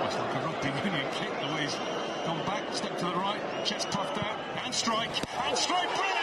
almost like a rugby union kick, the way he's gone back, step to the right, chest puffed out, and strike, brilliant!